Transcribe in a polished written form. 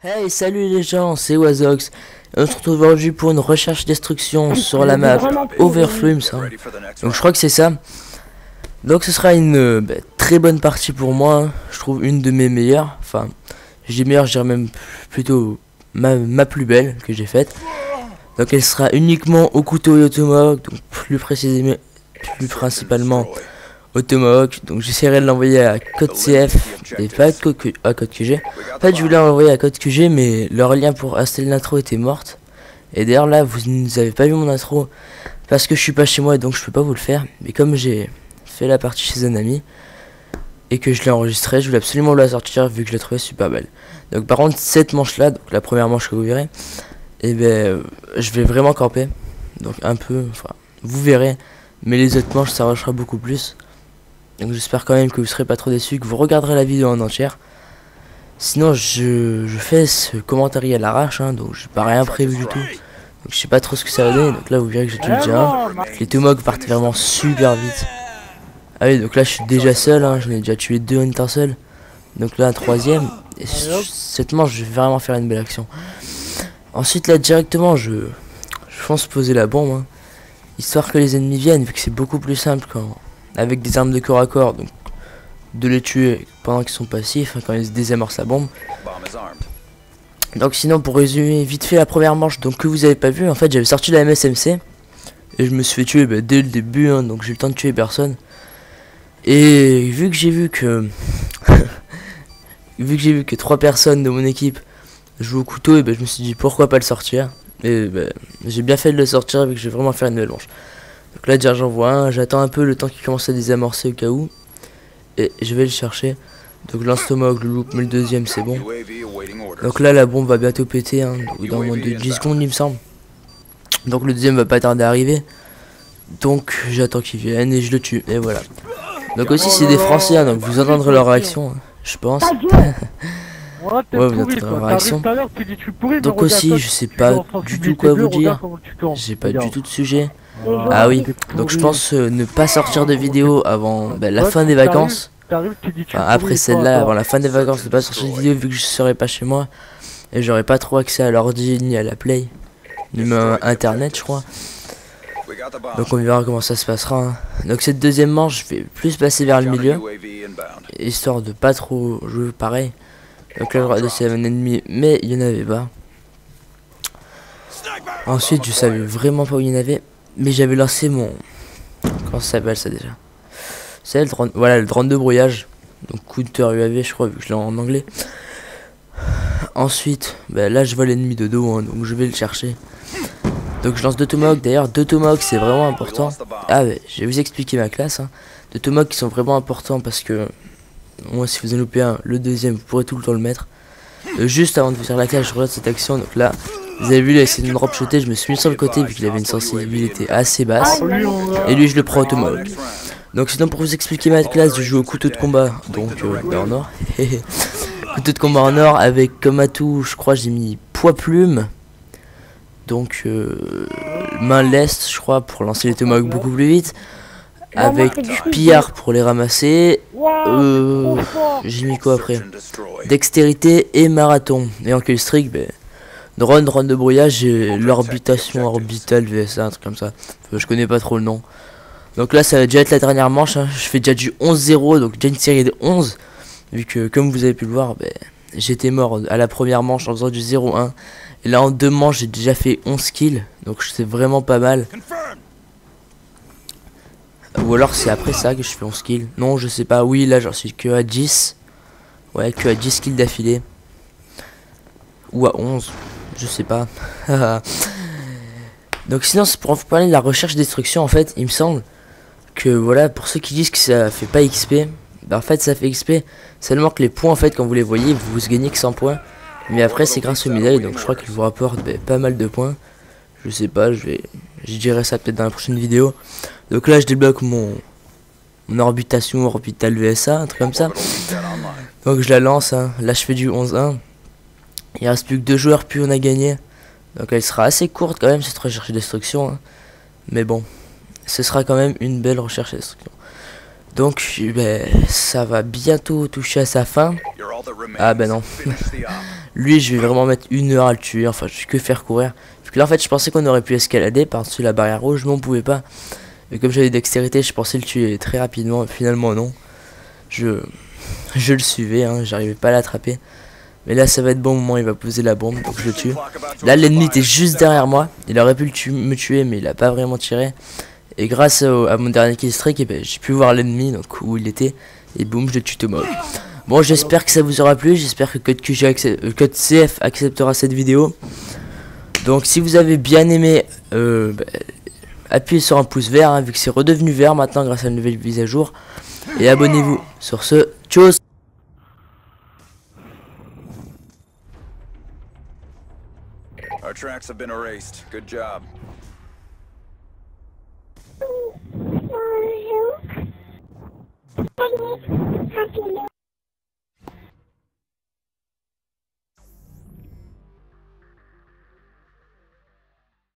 Hey, salut les gens, c'est Wazox. On se retrouve aujourd'hui pour une recherche destruction sur la map Overflow, il me semble. Donc je crois que c'est ça. Donc ce sera une très bonne partie pour moi, hein. Je trouve une de mes meilleures. Enfin, je dis meilleure, je dirais même plutôt ma plus belle que j'ai faite. Donc elle sera uniquement au couteau et au tomahawk, donc plus principalement au tomahawk. Donc j'essaierai de l'envoyer à code CF et pas à code QG. En fait je voulais l'envoyer à code QG, mais leur lien pour installer l'intro était morte. Et d'ailleurs là vous n'avez pas vu mon intro parce que je suis pas chez moi et donc je peux pas vous le faire. Mais comme j'ai fait la partie chez un ami et que je l'ai enregistré, je voulais absolument la sortir vu que je l'ai trouvé super belle. Donc par contre cette manche là, donc la première manche que vous verrez, et je vais vraiment camper. Donc un peu, enfin vous verrez, mais les autres manches ça marchera beaucoup plus. Donc j'espère quand même que vous serez pas trop déçus, que vous regarderez la vidéo en entière. Sinon je fais ce commentaire à l'arrache, hein, donc j'ai pas rien prévu du tout. Donc je sais pas trop ce que ça va donner. Donc là vous verrez que j'ai tué déjà un. Les tomahawks partent vraiment super vite. Ah oui, donc là je suis déjà seul, hein, j'en ai déjà tué deux en étant seul. Donc là un troisième. Et cette manche je vais vraiment faire une belle action. Ensuite là directement je fonce poser la bombe, hein, histoire que les ennemis viennent, vu que c'est beaucoup plus simple quand avec des armes de corps à corps, donc de les tuer pendant qu'ils sont passifs, hein, quand ils désamorcent la bombe. Donc sinon pour résumer vite fait la première manche, donc que vous avez pas vu, en fait j'avais sorti la MSMC et je me suis fait tuer dès le début, hein, donc j'ai eu le temps de tuer personne. Et vu que j'ai vu que vu que 3 personnes de mon équipe jouent au couteau, et je me suis dit pourquoi pas le sortir. Et j'ai bien fait de le sortir vu que je vais vraiment faire une belle manche. Donc là déjà j'en vois un, j'attends un peu le temps qu'il commence à désamorcer au cas où. Et je vais le chercher. Donc lance tomahawk, le loop, mais le deuxième c'est bon. Donc là la bombe va bientôt péter, hein, dans moins de 10 secondes il me semble. Donc le deuxième va pas tarder à arriver. Donc j'attends qu'il vienne et je le tue. Et voilà. Donc aussi c'est des Français, hein, donc vous entendrez leur réaction, hein, je pense. Ouais, vous entendrez leur réaction. Donc aussi je sais pas du tout quoi vous dire. J'ai pas du tout de sujet. Ah oui, donc je pense ne pas sortir de vidéo avant la fin des vacances. Enfin, après celle-là, avant la fin des vacances, ne pas sortir de vidéo vu que je serai pas chez moi. Et j'aurai pas trop accès à l'ordi ni à la play. Ni même à internet je crois. Donc on verra comment ça se passera, hein. Donc cette deuxième manche je vais plus passer vers le milieu, histoire de pas trop jouer pareil. Donc là je regarde s'il y avait un ennemi, mais il y en avait pas. Ensuite je savais vraiment pas où il y en avait, mais j'avais lancé mon... Comment ça s'appelle ça déjà? C'est le drone, voilà, le drone de brouillage. Donc counter UAV je crois, vu que je l'ai en anglais. Ensuite là je vois l'ennemi de dos, hein, donc je vais le chercher. Donc je lance 2 tomahawks, d'ailleurs 2 tomahawks c'est vraiment important. Ah je vais vous expliquer ma classe, hein. 2 tomahawks qui sont vraiment importants parce que moi si vous en loupez un, le deuxième vous pourrez tout le temps le mettre. Juste avant de vous faire la classe je regarde cette action, donc là vous avez vu, il a essayé de me drop shotter, je me suis mis sur le côté vu qu'il avait une sensibilité assez basse. Et lui je le prends au tomahawk. Donc sinon pour vous expliquer ma classe, je joue au couteau de combat, donc en or. Couteau de combat en or avec comme atout, je crois j'ai mis poids plume. Donc main leste je crois pour lancer les tomahawks beaucoup plus vite. Avec pillard pour les ramasser. J'ai mis quoi après? Dextérité et marathon. Et en kill streak, drone de brouillage et l'orbitation orbitale VSA, un truc comme ça. Je connais pas trop le nom. Donc là ça va déjà être la dernière manche, hein. Je fais déjà du 11-0, donc déjà une série de 11. Vu que comme vous avez pu le voir, j'étais mort à la première manche en faisant du 0-1. Et là en 2 manches j'ai déjà fait 11 kills. Donc c'est vraiment pas mal. Ou alors c'est après ça que je fais 11 kills. Non je sais pas, oui là j'en suis que à 10. Ouais, que à 10 kills d'affilée. Ou à 11, je sais pas. Donc sinon c'est pour vous parler de la recherche destruction, en fait il me semble que voilà, pour ceux qui disent que ça fait pas XP, en fait ça fait XP, seulement que les points en fait quand vous les voyez vous gagnez que 100 points. Mais après c'est grâce aux médailles, donc je crois qu'ils vous rapportent pas mal de points. Je sais pas, je dirai ça peut-être dans la prochaine vidéo. Donc là je débloque mon orbitation orbital VSA, un truc comme ça. Donc je la lance, hein. Là je fais du 11-1. Il reste plus que 2 joueurs puis on a gagné. Donc elle sera assez courte quand même cette recherche destruction, hein. Mais bon, ce sera quand même une belle recherche destruction. Donc ça va bientôt toucher à sa fin. Ah bah non. Lui je vais vraiment mettre 1 heure à le tuer, enfin je vais que faire courir. Parce que là en fait je pensais qu'on aurait pu escalader par-dessus la barrière rouge, mais on pouvait pas. Et comme j'avais dextérité, je pensais le tuer très rapidement, finalement non. Je le suivais, hein, j'arrivais pas à l'attraper. Mais là ça va être bon moment, il va poser la bombe, donc je le tue. Là l'ennemi était juste derrière moi, il aurait pu me tuer mais il a pas vraiment tiré. Et grâce à mon dernier killstreak, ben, j'ai pu voir l'ennemi, donc où il était. Et boum, je le tue tout mort. Bon, j'espère que ça vous aura plu, j'espère que Code CF acceptera cette vidéo. Donc si vous avez bien aimé, appuyez sur un pouce vert, hein, vu que c'est redevenu vert maintenant grâce à une nouvelle mise à jour. Et abonnez-vous. Sur ce, tchuss. Our tracks have been erased. Good job. Bonjour. Salut. Rapidement.